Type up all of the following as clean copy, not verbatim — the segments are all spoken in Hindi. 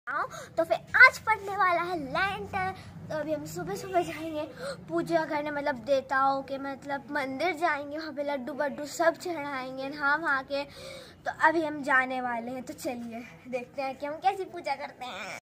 तो फिर आज पड़ने वाला है लैंटर। तो अभी हम सुबह सुबह जाएंगे पूजा करने, मतलब देवताओं के मतलब मंदिर जाएंगे, वहाँ पे लड्डू बड्डू सब चढ़ाएंगे नहा वहाँ के। तो अभी हम जाने वाले हैं, तो चलिए देखते हैं कि हम कैसी पूजा करते हैं।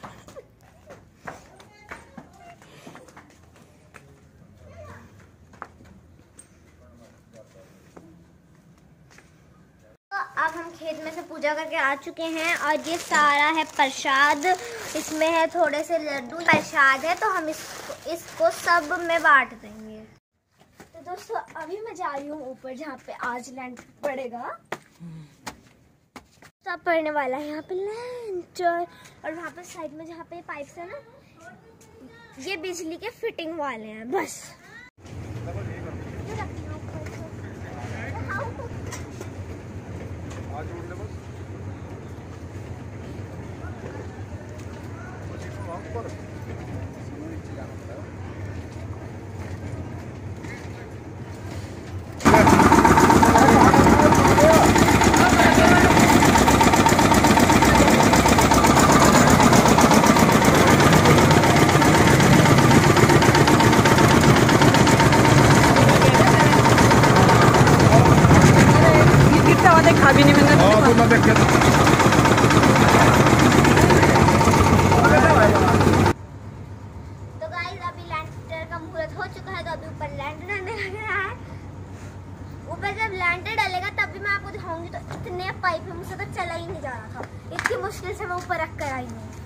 अब हम खेत में से पूजा करके आ चुके हैं और ये सारा है प्रसाद। इसमें है थोड़े से लड्डू प्रसाद है, तो हम इसको सब में बांट देंगे। तो दोस्तों अभी मैं जा रही हूँ ऊपर जहाँ पे आज लैंटर पड़ेगा। सब पड़ने वाला है यहाँ पे लैंटर, और वहाँ पे साइड में जहाँ पे पाइप्स है ना, ये बिजली के फिटिंग वाले हैं बस। तो गाइस अभी लैंटर का मुहूर्त हो चुका है, तो अभी ऊपर लैंटर डलने लग रहा है। ऊपर जब लैंटर डलेगा तब भी मैं आपको दिखाऊंगी। तो इतने पाइप है, मुझसे तो चला ही नहीं जा रहा था, इतनी मुश्किल से मैं ऊपर रख कर आई हूँ।